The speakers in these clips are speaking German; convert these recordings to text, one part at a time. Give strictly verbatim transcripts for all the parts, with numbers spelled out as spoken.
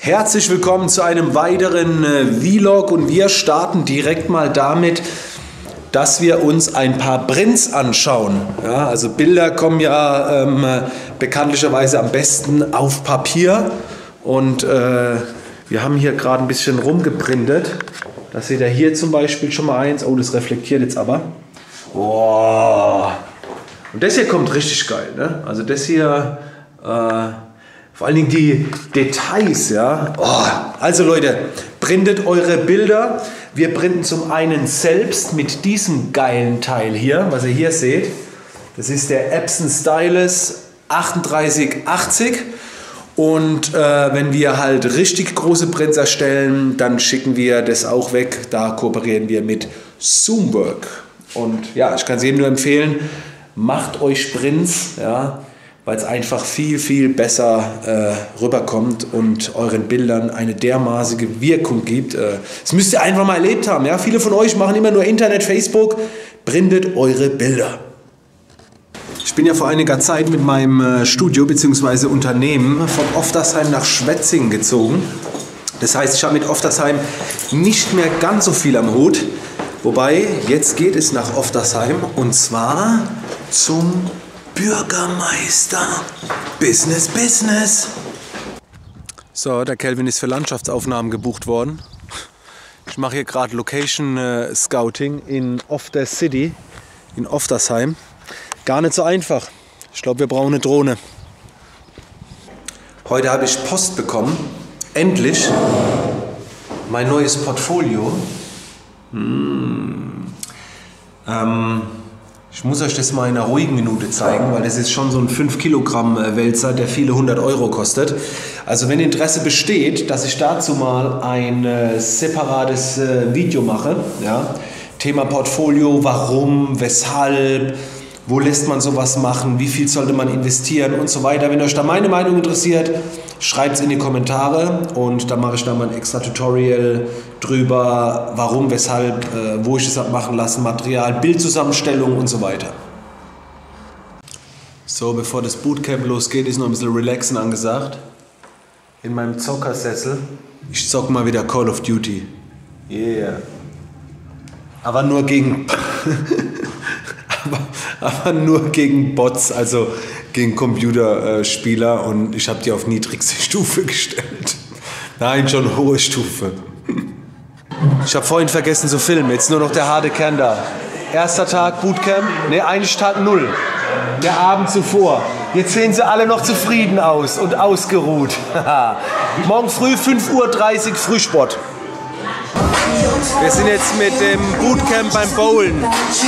Herzlich willkommen zu einem weiteren äh, Vlog und wir starten direkt mal damit, dass wir uns ein paar Prints anschauen. Ja, also Bilder kommen ja ähm, bekanntlicherweise am besten auf Papier und äh, wir haben hier gerade ein bisschen rumgeprintet. Das seht ihr hier zum Beispiel schon mal eins. Oh, das reflektiert jetzt aber. Oh. Und das hier kommt richtig geil, ne? Also das hier... Äh, Vor allen Dingen die Details, ja. Oh, also Leute, printet eure Bilder. Wir printen zum einen selbst mit diesem geilen Teil hier, was ihr hier seht. Das ist der Epson Stylus achtunddreißig achtzig. Und äh, wenn wir halt richtig große Prints erstellen, dann schicken wir das auch weg. Da kooperieren wir mit Zoomwork. Und ja, ich kann es jedem nur empfehlen, macht euch Prints, ja, weil es einfach viel, viel besser äh, rüberkommt und euren Bildern eine dermaßige Wirkung gibt. Äh, das müsst ihr einfach mal erlebt haben. Ja? Viele von euch machen immer nur Internet, Facebook. Printet eure Bilder. Ich bin ja vor einiger Zeit mit meinem äh, Studio bzw. Unternehmen von Oftersheim nach Schwetzingen gezogen. Das heißt, ich habe mit Oftersheim nicht mehr ganz so viel am Hut. Wobei, jetzt geht es nach Oftersheim und zwar zum Bürgermeister. Business, Business. So, der Kelvin ist für Landschaftsaufnahmen gebucht worden. Ich mache hier gerade Location äh, Scouting in Ofter City, in Oftersheim. Gar nicht so einfach. Ich glaube, wir brauchen eine Drohne. Heute habe ich Post bekommen. Endlich. Mein neues Portfolio. Hm. Ähm... Ich muss euch das mal in einer ruhigen Minute zeigen, weil das ist schon so ein fünf Kilogramm Wälzer, der viele hundert Euro kostet. Also wenn Interesse besteht, dass ich dazu mal ein äh, separates äh, Video mache, ja, Thema Portfolio, warum, weshalb, wo lässt man sowas machen, wie viel sollte man investieren und so weiter. Wenn euch da meine Meinung interessiert, schreibt es in die Kommentare und dann mache ich da mal ein extra Tutorial drüber, warum, weshalb, äh, wo ich es habe machen lassen, Material, Bildzusammenstellung und so weiter. So, bevor das Bootcamp losgeht, ist noch ein bisschen Relaxen angesagt. In meinem Zockersessel. Ich zocke mal wieder Call of Duty. Yeah. Aber nur gegen... aber, aber nur gegen Bots, also gegen Computerspieler, und ich habe die auf niedrigste Stufe gestellt. Nein, schon hohe Stufe. Ich habe vorhin vergessen zu filmen, jetzt nur noch der harte Kern da. Erster Tag Bootcamp, ne, eigentlich Tag null. Der Abend zuvor. Jetzt sehen sie alle noch zufrieden aus und ausgeruht. Morgen früh fünf Uhr dreißig Frühsport. Wir sind jetzt mit dem Bootcamp beim Bowlen.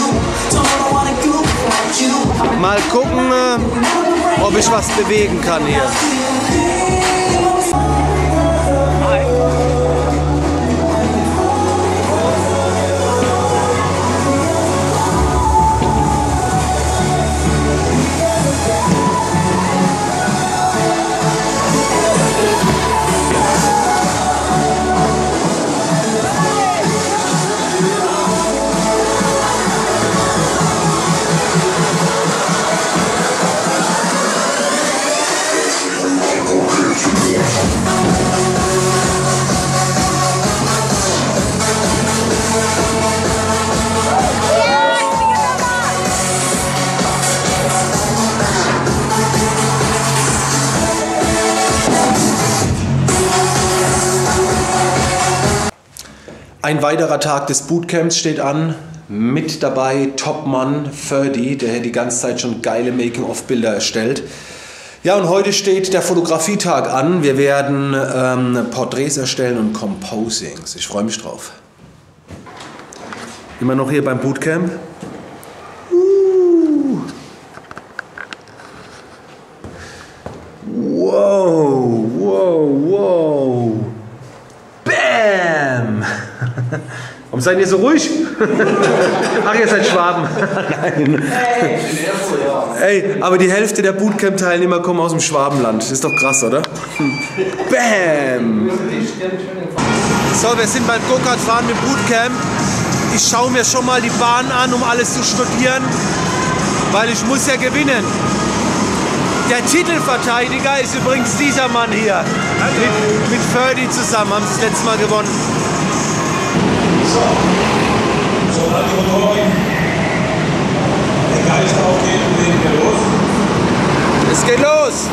Mal gucken, ob ich was bewegen kann hier. Ein weiterer Tag des Bootcamps steht an. Mit dabei Topmann Ferdi, der die ganze Zeit schon geile Making-of-Bilder erstellt. Ja, und heute steht der Fotografietag an. Wir werden ähm, Porträts erstellen und Composings. Ich freue mich drauf. Immer noch hier beim Bootcamp. Uh. Wow, wow, wow. Bam! Warum seid ihr so ruhig? Ach, ihr seid Schwaben. Nein. Ey, aber die Hälfte der Bootcamp-Teilnehmer kommen aus dem Schwabenland. Das ist doch krass, oder? Bam! So, wir sind beim Go-Kart-Fahren mit Bootcamp. Ich schaue mir schon mal die Bahn an, um alles zu studieren, weil ich muss ja gewinnen. Der Titelverteidiger ist übrigens dieser Mann hier. Mit, mit Ferdi zusammen haben sie das letzte Mal gewonnen. So, so dann die Motoren. Der Geist aufgeht und legen wir los. Es geht los!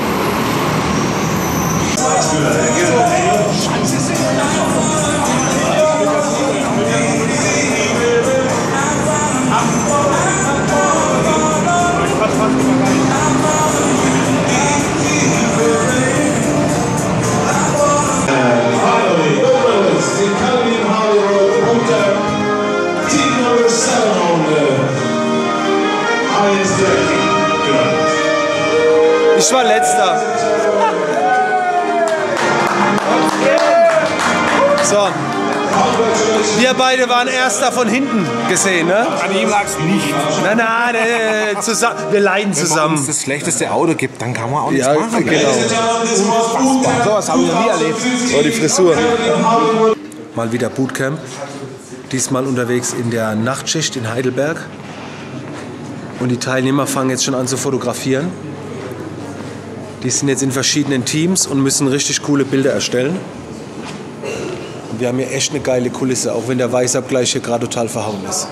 Ich war letzter. So. Wir beide waren erster von hinten gesehen, ne? An ihm lag es nicht. Nein, nein, äh, zusammen, wir leiden zusammen. Wenn es das schlechteste Auto gibt, dann kann man auch nichts Ja, machen. genau. So was habe ich noch nie erlebt. Oh, die Frisur. Mal wieder Bootcamp. Diesmal unterwegs in der Nachtschicht in Heidelberg. Und die Teilnehmer fangen jetzt schon an zu fotografieren. Die sind jetzt in verschiedenen Teams und müssen richtig coole Bilder erstellen. Und wir haben hier echt eine geile Kulisse, auch wenn der Weißabgleich hier gerade total verhauen ist.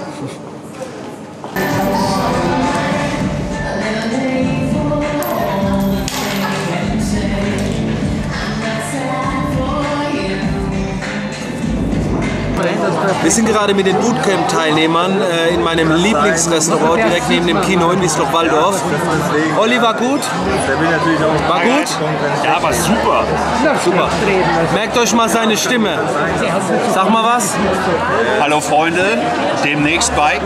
Wir sind gerade mit den Bootcamp-Teilnehmern äh, in meinem Lieblingsrestaurant direkt neben dem Kino in Wiesloch-Walldorf. Olli, war gut? War gut? Ja, war super. Super. Merkt euch mal seine Stimme. Sag mal was. Hallo Freunde, demnächst bei.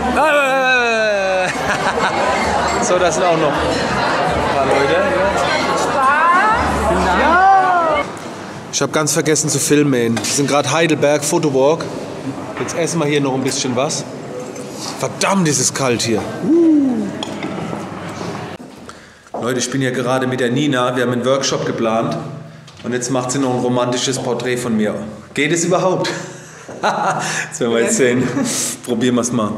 So, das sind auch noch ein paar Leute. Ich habe ganz vergessen zu filmen. Wir sind gerade Heidelberg, Fotowalk. Jetzt essen wir hier noch ein bisschen was. Verdammt, ist es kalt hier. Uh. Leute, ich bin hier gerade mit der Nina. Wir haben einen Workshop geplant. Und jetzt macht sie noch ein romantisches Porträt von mir. Geht es überhaupt? Das werden wir jetzt sehen. Probieren wir es mal.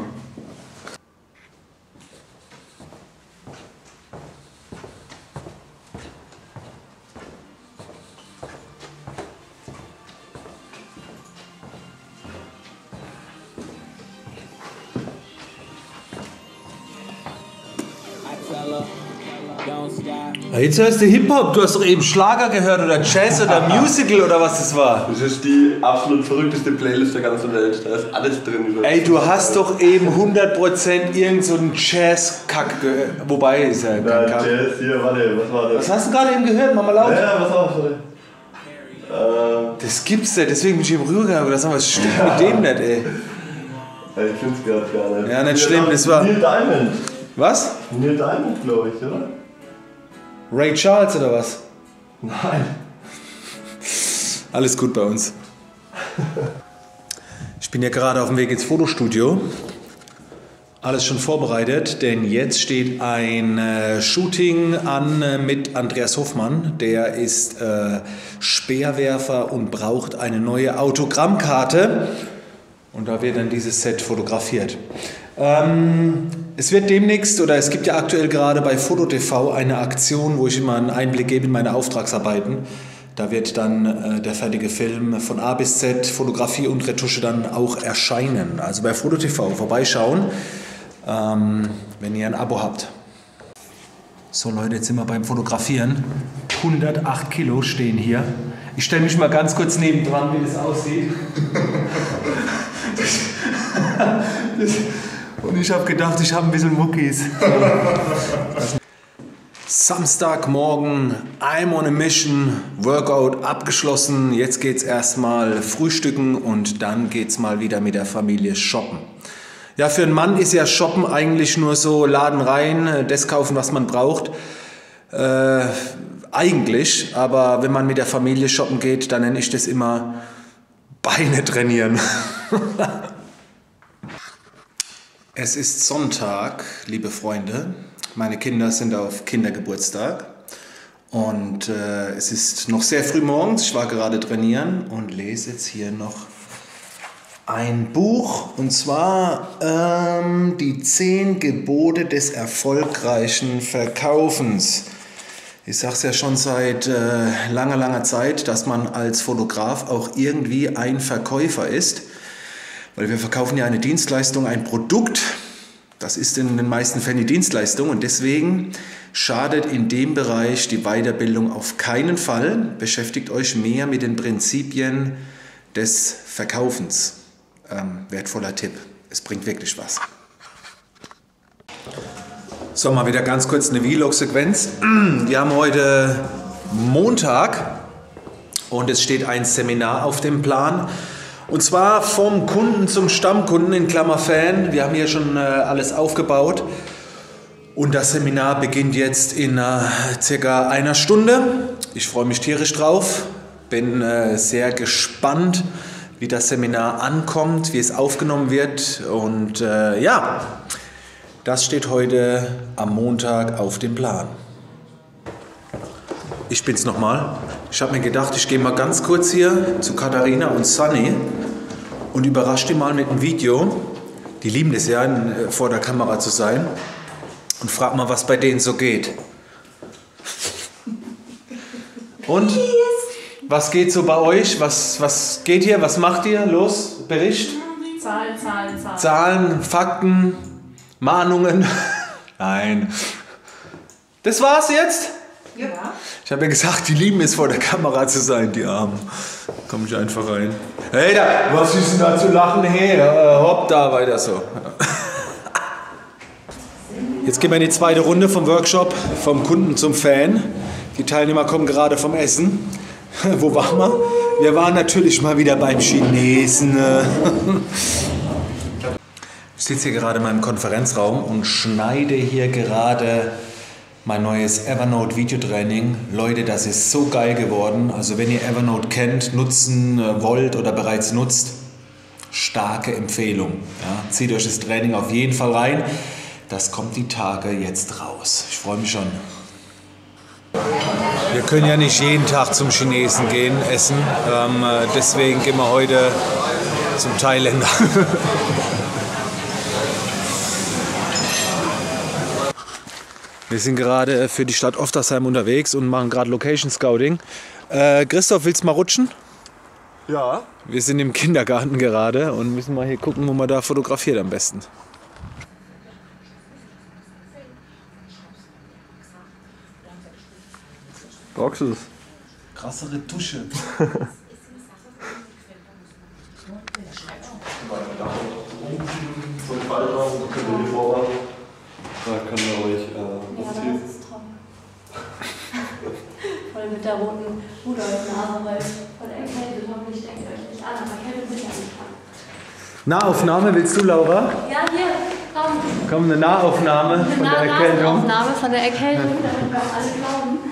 Jetzt hörst du Hip-Hop, du hast doch eben Schlager gehört oder Jazz oder Musical oder was das war. Das ist die absolut verrückteste Playlist der ganzen Welt, da ist alles drin. Ey, du hast doch eben hundert Prozent irgend so einen Jazz-Kack gehört. Wobei ist ja kein Ja, Kack. Jazz, hier, warte, was war das? Was hast du gerade eben gehört? Mach mal laut. Ja, was auch, sorry. Äh, Das gibt's nicht, deswegen bin ich eben rübergegangen und das haben wir, was stimmt mit dem nicht, ey. ich find's gerade gar nicht. Ja, nicht schlimm, das war... Neil Diamond. Was? Neil Diamond, glaube ich, oder? Ray Charles oder was? Nein. Alles gut bei uns. Ich bin ja gerade auf dem Weg ins Fotostudio. Alles schon vorbereitet, denn jetzt steht ein äh, Shooting an äh, mit Andreas Hoffmann. Der ist äh, Speerwerfer und braucht eine neue Autogrammkarte. Und da wird dann dieses Set fotografiert. Ähm, es wird demnächst, oder es gibt ja aktuell gerade bei FotoTV eine Aktion, wo ich immer einen Einblick gebe in meine Auftragsarbeiten. Da wird dann äh, der fertige Film von A bis Z, Fotografie und Retusche dann auch erscheinen. Also bei FotoTV vorbeischauen, ähm, wenn ihr ein Abo habt. So Leute, jetzt sind wir beim Fotografieren. hundertacht Kilo stehen hier. Ich stelle mich mal ganz kurz nebendran, wie das aussieht. das, Und ich habe gedacht, ich habe ein bisschen Muckis. Samstagmorgen, I'm on a mission, Workout abgeschlossen. Jetzt geht's erstmal frühstücken und dann geht's mal wieder mit der Familie shoppen. Ja, für einen Mann ist ja Shoppen eigentlich nur so Laden rein, das kaufen, was man braucht. Äh, eigentlich, aber wenn man mit der Familie shoppen geht, dann nenne ich das immer Beine trainieren. Es ist Sonntag, liebe Freunde. Meine Kinder sind auf Kindergeburtstag und äh, es ist noch sehr früh morgens. Ich war gerade trainieren und lese jetzt hier noch ein Buch, und zwar ähm, die zehn Gebote des erfolgreichen Verkaufens. Ich sage es ja schon seit äh, langer, langer Zeit, dass man als Fotograf auch irgendwie ein Verkäufer ist. Weil wir verkaufen ja eine Dienstleistung, ein Produkt. Das ist in den meisten Fällen die Dienstleistung. Und deswegen schadet in dem Bereich die Weiterbildung auf keinen Fall. Beschäftigt euch mehr mit den Prinzipien des Verkaufens. Ähm, wertvoller Tipp. Es bringt wirklich was. So, mal wieder ganz kurz eine Vlog-Sequenz. Wir haben heute Montag und es steht ein Seminar auf dem Plan. Und zwar vom Kunden zum Stammkunden in Klammer Fan. Wir haben hier schon äh, alles aufgebaut. Und das Seminar beginnt jetzt in äh, circa einer Stunde. Ich freue mich tierisch drauf. Bin äh, sehr gespannt, wie das Seminar ankommt, wie es aufgenommen wird. Und äh, ja, das steht heute am Montag auf dem Plan. Ich bin's nochmal. Ich habe mir gedacht, ich gehe mal ganz kurz hier zu Katharina und Sunny und überrasche die mal mit einem Video. Die lieben es ja, in, vor der Kamera zu sein. Und frag mal, was bei denen so geht. Und? Was geht so bei euch? Was, was geht hier? Was macht ihr? Los, Bericht. Zahlen, Zahlen, Zahlen. Zahlen, Fakten, Mahnungen. Nein. Das war's jetzt? Ja. Ich habe ja gesagt, die lieben es, vor der Kamera zu sein, die Armen. Komm ich einfach rein. Hey, da, was ist denn da zu lachen? Hey, äh, hopp, da, weiter so. Jetzt gehen wir in die zweite Runde vom Workshop, vom Kunden zum Fan. Die Teilnehmer kommen gerade vom Essen. Wo waren wir? Wir waren natürlich mal wieder beim Chinesen. Ich sitze hier gerade in meinem Konferenzraum und schneide hier gerade mein neues Evernote Videotraining. Leute, das ist so geil geworden. Also wenn ihr Evernote kennt, nutzen wollt oder bereits nutzt, starke Empfehlung. Ja, zieht euch das Training auf jeden Fall rein. Das kommt die Tage jetzt raus. Ich freue mich schon. Wir können ja nicht jeden Tag zum Chinesen gehen, essen. Ähm, deswegen gehen wir heute zum Thailänder. Wir sind gerade für die Stadt Oftersheim unterwegs und machen gerade Location Scouting. Äh, Christoph, willst du mal rutschen? Ja. Wir sind im Kindergarten gerade und müssen mal hier gucken, wo man da fotografiert am besten. Brauchst du das? Krassere Dusche. Da können wir ruhig äh, Ja, aber das ist trocken. Voll mit der roten Rudolf-Nase, weil voll erkältet. Hoffentlich denkt ihr euch nicht an, aber erkältet sich ja nicht dran. Nahaufnahme willst du, Laura? Ja, hier, komm. Komm, eine Nahaufnahme von der Erkältung. Nahaufnahme von der Erkältung, damit wir auch alle glauben.